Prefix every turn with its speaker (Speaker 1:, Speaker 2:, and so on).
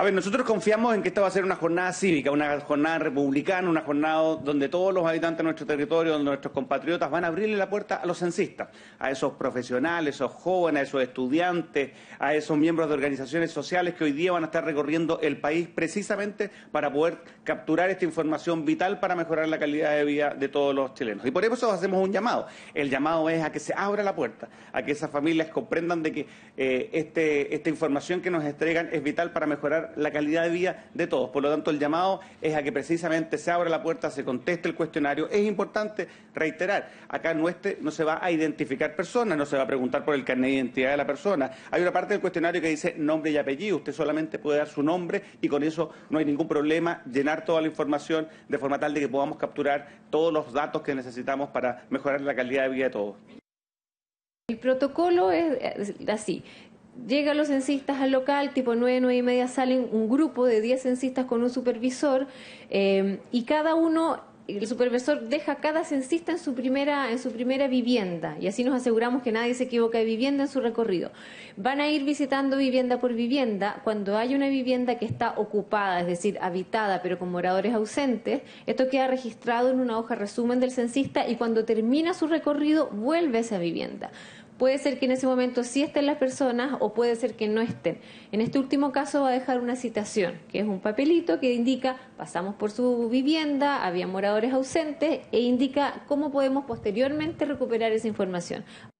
Speaker 1: A ver, nosotros confiamos en que esta va a ser una jornada cívica, una jornada republicana, una jornada donde todos los habitantes de nuestro territorio, donde nuestros compatriotas van a abrirle la puerta a los censistas, a esos profesionales, a esos jóvenes, a esos estudiantes, a esos miembros de organizaciones sociales que hoy día van a estar recorriendo el país precisamente para poder capturar esta información vital para mejorar la calidad de vida de todos los chilenos. Y por eso hacemos un llamado. El llamado es a que se abra la puerta, a que esas familias comprendan de que esta información que nos entregan es vital para mejorar la calidad de vida de todos. Por lo tanto, el llamado es a que precisamente se abra la puerta, se conteste el cuestionario. Es importante reiterar, acá no se va a identificar personas, no se va a preguntar por el carnet de identidad de la persona. Hay una parte del cuestionario que dice nombre y apellido. Usted solamente puede dar su nombre y con eso no hay ningún problema, llenar toda la información de forma tal de que podamos capturar todos los datos que necesitamos para mejorar la calidad de vida de todos.
Speaker 2: El protocolo es así. Llegan los censistas al local, tipo 9, 9:30 salen un grupo de 10 censistas con un supervisor y cada uno, el supervisor deja a cada censista en su primera vivienda y así nos aseguramos que nadie se equivoca de vivienda en su recorrido. Van a ir visitando vivienda por vivienda. Cuando hay una vivienda que está ocupada, es decir, habitada pero con moradores ausentes, esto queda registrado en una hoja resumen del censista y cuando termina su recorrido vuelve a esa vivienda. Puede ser que en ese momento sí estén las personas o puede ser que no estén. En este último caso va a dejar una citación, que es un papelito que indica pasamos por su vivienda, había moradores ausentes e indica cómo podemos posteriormente recuperar esa información.